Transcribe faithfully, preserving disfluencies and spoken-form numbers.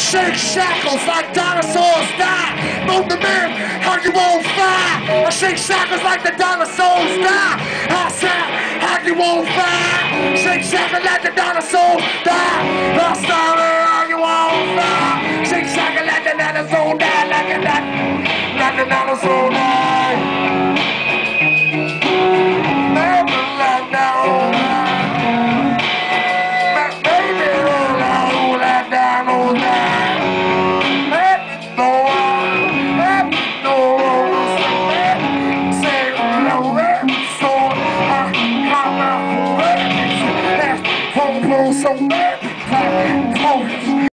shake shackles like dinosaurs die. Move the man, how you won't fire. I shake shackles like the dinosaurs die. I said, how you won't fire. Shake shackles like the dinosaurs die. I started, how you won't fire. Shake shackles like the dinosaurs die. Like a, like the dinosaurs die.